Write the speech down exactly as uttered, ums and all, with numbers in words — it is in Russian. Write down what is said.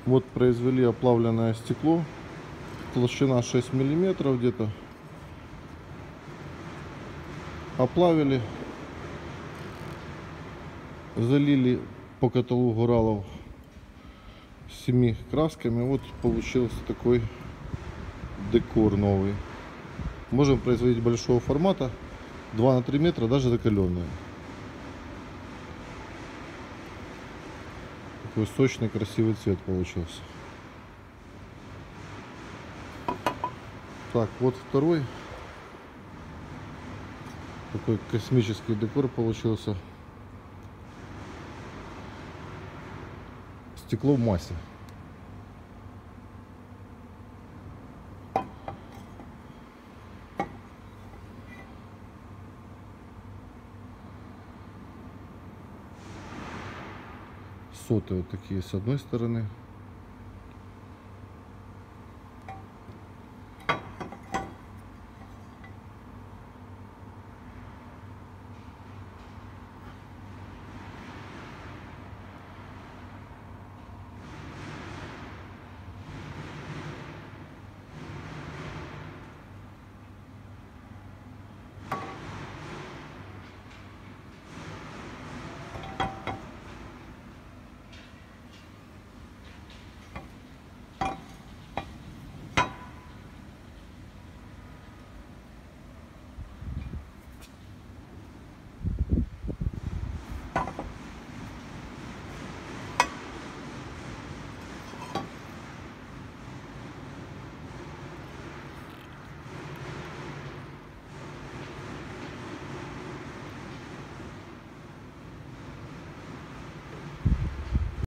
Вот произвели оплавленное стекло, толщина шесть миллиметров где-то. Оплавили, залили по каталогу Ралов семи красками. Вот получился такой декор новый. Можем производить большого формата, два на три метра, даже закаленные. Такой сочный, красивый цвет получился. Так, вот второй. Такой космический декор получился. Стекло в массе. Соты вот такие с одной стороны.